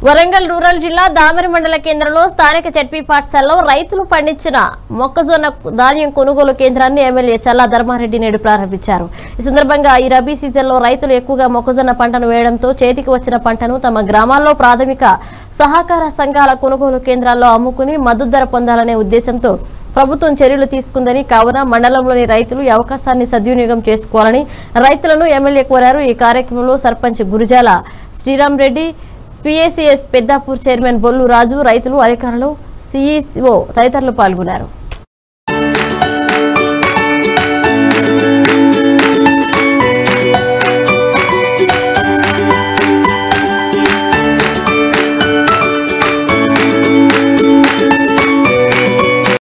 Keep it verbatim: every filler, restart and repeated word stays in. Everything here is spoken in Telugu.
వరంగల్ రూరల్ జిల్లా దామెర మండల కేంద్రంలో స్థానిక జెడ్పీ పాఠశాలలో రైతులు పండించిన మొక్కజొన్న ధాన్యం కొనుగోలు కేంద్రాన్ని ఎమ్మెల్యే చల్లా ధర్మారెడ్డి నేడు ప్రారంభించారు. ఈ సందర్భంగా ఈ రబీ సీజన్లో రైతులు ఎక్కువగా మొక్కజొన్న పంటను వేయడంతో చేతికి వచ్చిన పంటను తమ గ్రామాల్లో ప్రాథమిక సహకార సంఘాల కొనుగోలు కేంద్రాల్లో అమ్ముకుని మద్దతు ధర పొందాలనే ఉద్దేశంతో ప్రభుత్వం చర్యలు తీసుకుందని, కావున మండలంలోని రైతులు ఈ అవకాశాన్ని సద్వినియోగం చేసుకోవాలని రైతులను ఎమ్మెల్యే కోరారు. ఈ కార్యక్రమంలో సర్పంచ్ గురుజాల శ్రీరామ్ రెడ్డి, పిఏసిఎస్ పెద్దాపూర్ చైర్మన్ బొల్లు రాజు, రైతులు, అధికారులు, సిఇఓ తదితరులు పాల్గొన్నారు.